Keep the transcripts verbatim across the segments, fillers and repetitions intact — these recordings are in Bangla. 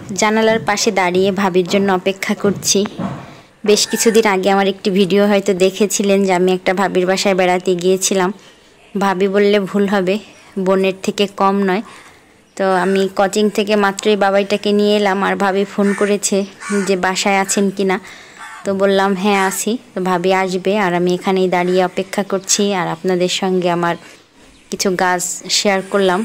জানালার পাশে দাঁড়িয়ে ভাবির জন্য অপেক্ষা করছি। বেশ কিছুদিন আগে আমার একটি ভিডিও হয়তো দেখেছিলেন যে আমি একটা ভাবির বাসায় বেড়াতে গিয়েছিলাম। ভাবি বললে ভুল হবে, বোনের থেকে কম নয়। তো আমি কোচিং থেকে মাত্রই বাবাইটাকে নিয়ে এলাম, আর ভাবি ফোন করেছে যে বাসায় আছেন কিনা। তো বললাম হ্যাঁ আছি। তো ভাবি আসবে আর আমি এখানেই দাঁড়িয়ে অপেক্ষা করছি, আর আপনাদের সঙ্গে আমার কিছু গাছ শেয়ার করলাম।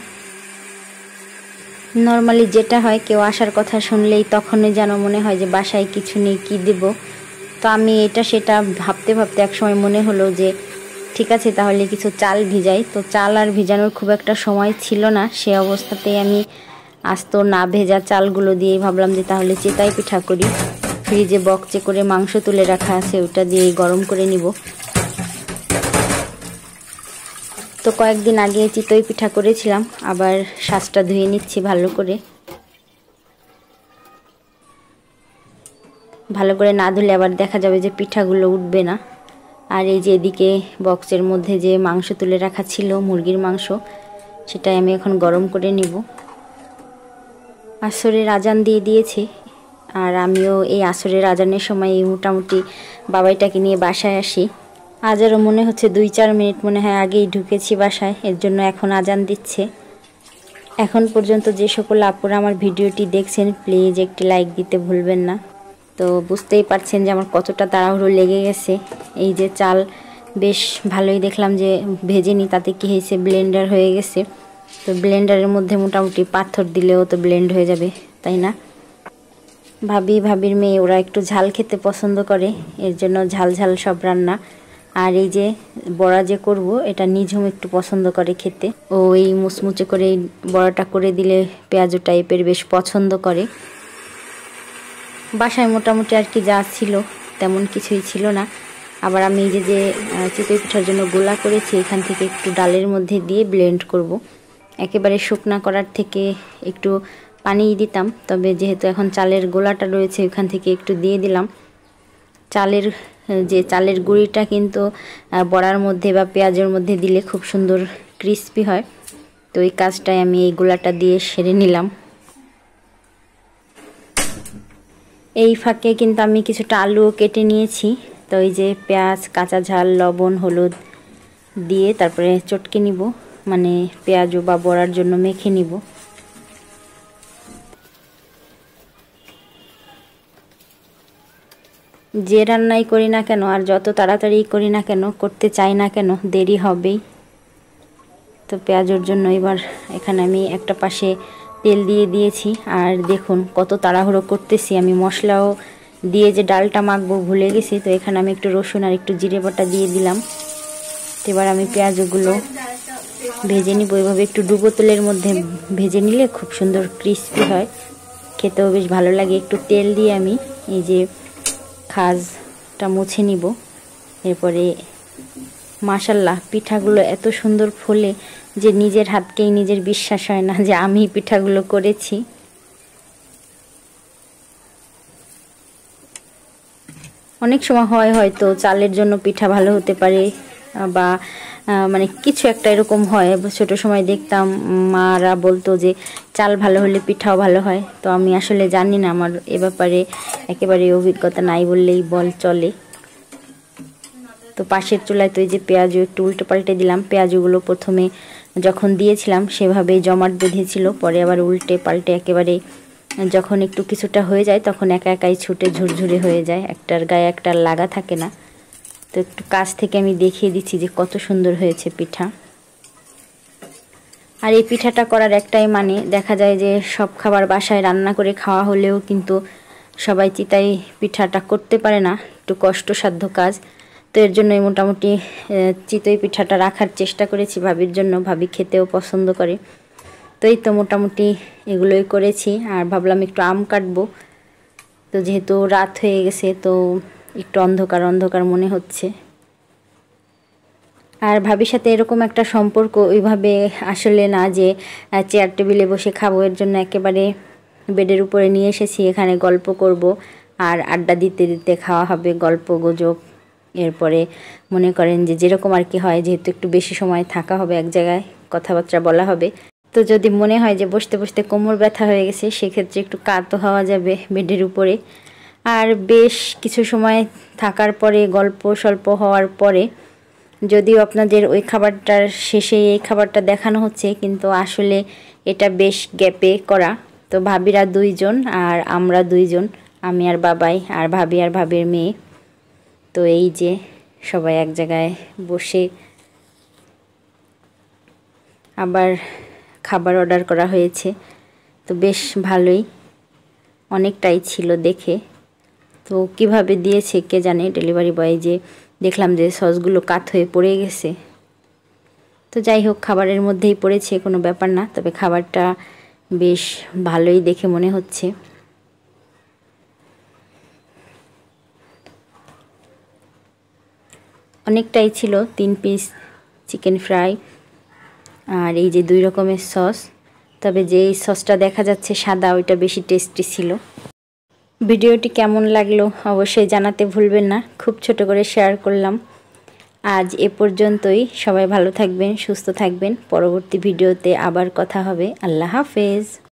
নর্মালি যেটা হয়, কেউ আসার কথা শুনলেই তখনই যেন মনে হয় যে বাসায় কিছু নেই, কি দেব। তো আমি এটা সেটা ভাবতে ভাবতে একসময় মনে হলো যে ঠিক আছে তাহলে কিছু চাল ভিজাই। তো চাল আর ভিজানোর খুব একটা সময় ছিল না, সে অবস্থাতেই আমি আস্ত না ভেজা চালগুলো দিয়েই ভাবলাম যে তাহলে চিতাই পিঠা করি। ফ্রিজে বক্সে করে মাংস তুলে রাখা আছে, ওটা দিয়ে গরম করে নিব। তো কয়েকদিন আগে চিতই পিঠা করেছিলাম, আবার শ্বাসটা ধুয়ে নিচ্ছি ভালো করে। ভালো করে না ধুলে আবার দেখা যাবে যে পিঠাগুলো উঠবে না। আর এই যে এদিকে বক্সের মধ্যে যে মাংস তুলে রাখা ছিল, মুরগির মাংস, সেটাই আমি এখন গরম করে নিব। আসরের আজান দিয়ে দিয়েছে, আর আমিও এই আসরের আজানের সময় মোটামুটি বাবাইটাকে নিয়ে বাসায় আসি। আজারও মনে হচ্ছে দুই চার মিনিট মনে হয় আগেই ঢুকেছি বাসায়, এর জন্য এখন আজান দিচ্ছে। এখন পর্যন্ত যে সকল আপুরা আমার ভিডিওটি দেখছেন প্লিজ একটি লাইক দিতে ভুলবেন না। তো বুঝতেই পারছেন যে আমার কতটা তাড়াহুড়ো লেগে গেছে। এই যে চাল বেশ ভালোই দেখলাম যে ভেজেনি, তাতে কি হয়েছে ব্লেন্ডার হয়ে গেছে। তো ব্লেন্ডারের মধ্যে মোটামুটি পাথর দিলেও তো ব্লেন্ড হয়ে যাবে, তাই না? ভাবি ভাবির মেয়ে ওরা একটু ঝাল খেতে পছন্দ করে, এর জন্য ঝাল ঝাল সব রান্না। আর এই যে বড়া যে করব, এটা নিঝুম একটু পছন্দ করে খেতে। ও এই মুচমুচে করে বড়াটা করে দিলে পেঁয়াজু টাইপের বেশ পছন্দ করে। বাসায় মোটামুটি আর কি যা ছিল তেমন কিছুই ছিল না। আবার আমি এই যে যে চিতই পিঠার জন্য গোলা করেছি, এখান থেকে একটু ডালের মধ্যে দিয়ে ব্লেন্ড করব। একেবারে শুকনা করার থেকে একটু পানি দিতাম, তবে যেহেতু এখন চালের গোলাটা রয়েছে ওখান থেকে একটু দিয়ে দিলাম। চালের যে চালের গুঁড়িটা কিন্তু বড়ার মধ্যে বা পেঁয়াজের মধ্যে দিলে খুব সুন্দর ক্রিস্পি হয়। তো এই কাজটাই আমি এই গোলাটা দিয়ে সেরে নিলাম। এই ফাঁকে কিন্তু আমি কিছুটা আলুও কেটে নিয়েছি। তো এই যে পেঁয়াজ, কাঁচা ঝাল, লবণ, হলুদ দিয়ে তারপরে চটকে নিব, মানে পেঁয়াজ বা বড়ার জন্য মেখে নিব। যে রান্নাই করি না কেন আর যত তাড়াতাড়ি করি না কেন, করতে চাই না কেন, দেরি হবেই। তো পেঁয়াজের জন্য এবার এখানে আমি একটা পাশে তেল দিয়ে দিয়েছি। আর দেখুন কত তাড়াহুড়ো করতেছি, আমি মশলাও দিয়ে যে ডালটা মাখবো ভুলে গেছি। তো এখানে আমি একটু রসুন আর একটু জিরে বাটা দিয়ে দিলাম। এবার আমি পেঁয়াজগুলো ভেজে নিব। এভাবে একটু ডুবো তেলের মধ্যে ভেজে নিলে খুব সুন্দর ক্রিস্পি হয়, খেতেও বেশ ভালো লাগে। একটু তেল দিয়ে আমি এই যে খাজটা মুছে নিব। এরপরে মাশাল্লাহ পিঠাগুলো এত সুন্দর ফোলে যে নিজের হাতকেই নিজের বিশ্বাস হয় না যে আমি পিঠাগুলো করেছি। অনেক সময় হয় হয়তো চালের জন্য পিঠা ভালো হতে পারে, বা মানে কিছু একটা এরকম হয়। ছোট সময় দেখতাম মারা বলতো যে চাল ভালো হলে পিঠাও ভালো হয়। তো আমি আসলে জানি না, আমার এ ব্যাপারে একেবারে অভিজ্ঞতা নাই বললেই বল চলে। তো পাশের চুলায় তো এই যে পেঁয়াজু একটু উল্টে পাল্টে দিলাম। পেঁয়াজুগুলো প্রথমে যখন দিয়েছিলাম সেভাবেই জমাট বেঁধেছিল, পরে আবার উল্টে পাল্টে একেবারে যখন একটু কিছুটা হয়ে যায় তখন একা একাই ছুটে ঝুরঝুরে হয়ে যায়, একটার গায়ে একটার লাগা থাকে না। তো একটু কাছ থেকে আমি দেখিয়ে দিচ্ছি যে কত সুন্দর হয়েছে পিঠা। আর এই পিঠাটা করার একটাই মানে, দেখা যায় যে সব খাবার বাসায় রান্না করে খাওয়া হলেও কিন্তু সবাই চিতাই পিঠাটা করতে পারে না, একটু কষ্টসাধ্য কাজ। তো এর জন্যই মোটামুটি চিতই পিঠাটা রাখার চেষ্টা করেছি ভাবির জন্য, ভাবি খেতেও পছন্দ করে। তো এই তো মোটামুটি এগুলোই করেছি। আর ভাবলাম একটু আম কাটবো। তো যেহেতু রাত হয়ে গেছে তো একটু অন্ধকার অন্ধকার মনে হচ্ছে। আর ভাবির সাথে এরকম একটা সম্পর্ক ওইভাবে আসলে না যে চেয়ার টেবিলে বসে খাবো, এর জন্য একেবারে বেডের উপরে নিয়ে এসেছি। এখানে গল্প করব আর আড্ডা দিতে দিতে খাওয়া হবে, গল্প গুজব। এরপরে মনে করেন যে যেরকম আর কি হয়, যেহেতু একটু বেশি সময় থাকা হবে এক জায়গায়, কথাবার্তা বলা হবে। তো যদি মনে হয় যে বসতে বসতে কোমর ব্যথা হয়ে গেছে সেক্ষেত্রে একটু কাতও হওয়া যাবে বেডের উপরে। আর বেশ কিছু সময় থাকার পরে গল্প স্বল্প হওয়ার পরে যদিও আপনাদের ওই খাবারটার শেষে এই খাবারটা দেখানো হচ্ছে, কিন্তু আসলে এটা বেশ গ্যাপে করা। তো ভাবিরা দুইজন আর আমরা দুইজন, আমি আর বাবাই, আর ভাবি আর ভাবির মেয়ে। তো এই যে সবাই এক জায়গায় বসে আবার খাবার অর্ডার করা হয়েছে। তো বেশ ভালোই, অনেকটাই ছিল দেখে। তো কিভাবে দিয়েছে কে জানে ডেলিভারি বয়, যে দেখলাম যে সসগুলো কাত হয়ে পড়ে গেছে। তো যাই হোক, খাবারের মধ্যেই পড়েছে, কোনো ব্যাপার না। তবে খাবারটা বেশ ভালোই দেখে মনে হচ্ছে। অনেকটাই ছিল, তিন পিস চিকেন ফ্রাই আর এই যে দুই রকমের সস। তবে যে সসটা দেখা যাচ্ছে সাদা, ওইটা বেশি টেস্টি ছিল। ভিডিওটি কেমন লাগলো অবশ্যই জানাতে ভুলবেন না, খুব ছোট করে শেয়ার করলাম। আজ এ পর্যন্তই, সবাই ভালো থাকবেন, সুস্থ থাকবেন। পরবর্তী ভিডিওতে আবার কথা হবে। আল্লাহ হাফেজ।